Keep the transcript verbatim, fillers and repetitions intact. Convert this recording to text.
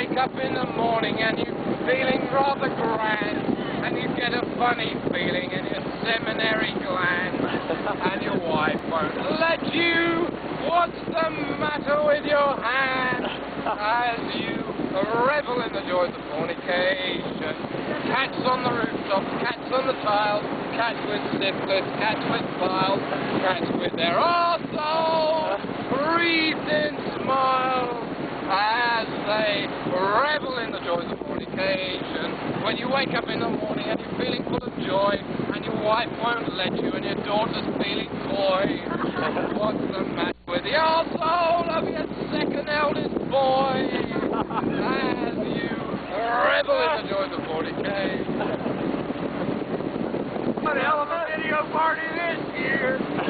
wake up in the morning and you're feeling rather grand, and you get a funny feeling in your seminary gland, and your wife won't let you. What's the matter with your hand? As you revel in the joys of fornication. Cats on the rooftops, cats on the tiles, cats with syphilis, cats with piles, cats with their arseholes breathed in smiles as they revel in the joys of fornication. When you wake up in the morning and you're feeling full of joy, and your wife won't let you, and your daughter's feeling coy, what's the matter with the arsehole of your second eldest boy? As you revel in the joys of fornication. What a hell of a video party this year!